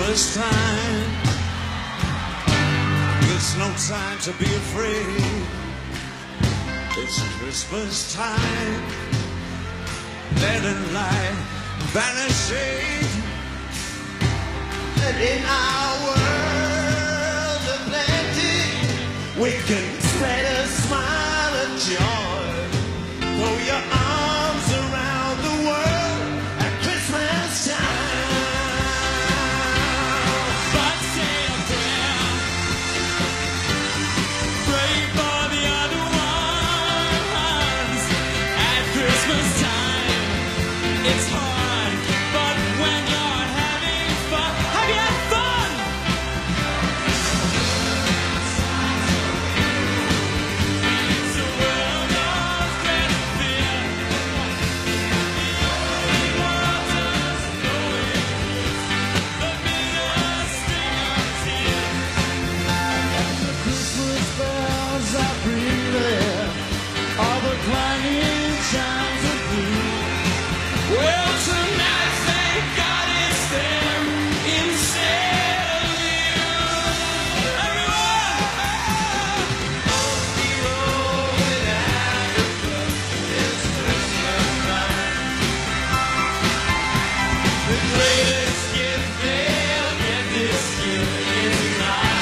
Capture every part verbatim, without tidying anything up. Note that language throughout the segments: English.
Christmas time. It's no time to be afraid. It's Christmas time. Letting light vanishing. And in our world of plenty, we can spread a smile of joy. Throw your arms around the world at Christmas time. But say a prayer. Pray for the other ones. At Christmas time, it's hard, but when you're having fun, have you had fun? It's a world of dread and fear. The only waters knowing the bitter sting of tears. The Christmas bells are ringing, all the clanging chimes of blue. Well, tonight, thank God it's them instead of you. Everyone! Oh, rolling Africa, it's Christmas time. The greatest gift they'll get this year is mine.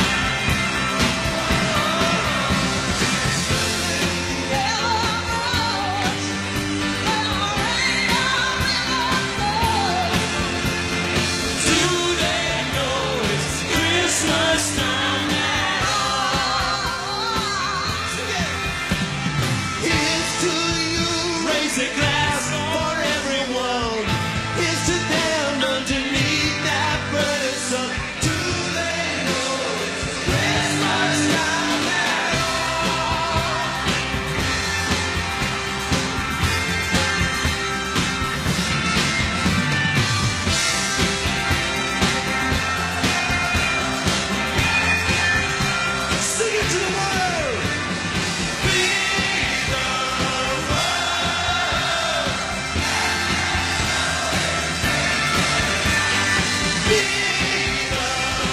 Do they know it's Christmas time now? Here's to you, Raise a glass for everyone. Here's to them underneath that burning sun. Do they know it's Christmas time at all? Sing it to the world. Be the world. Be the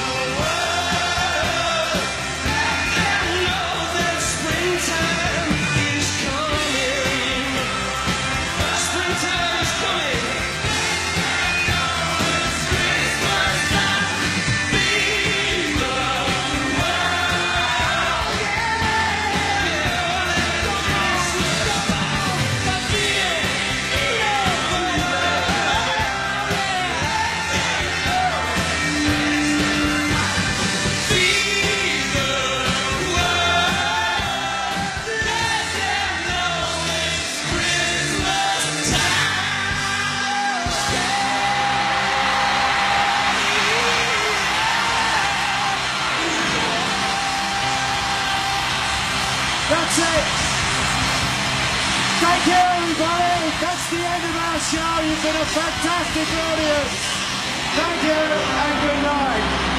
world. Let them know that springtime is coming. Springtime is coming. It's Christmas time. Be the That's it. Thank you, everybody. That's the end of our show. You've been a fantastic audience. Thank you and good night.